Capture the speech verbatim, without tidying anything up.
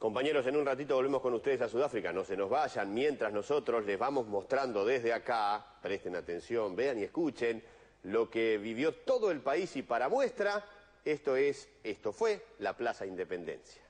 Compañeros, en un ratito volvemos con ustedes a Sudáfrica. No se nos vayan mientras nosotros les vamos mostrando desde acá, presten atención, vean y escuchen, lo que vivió todo el país y para muestra, esto es, esto fue la Plaza Independencia.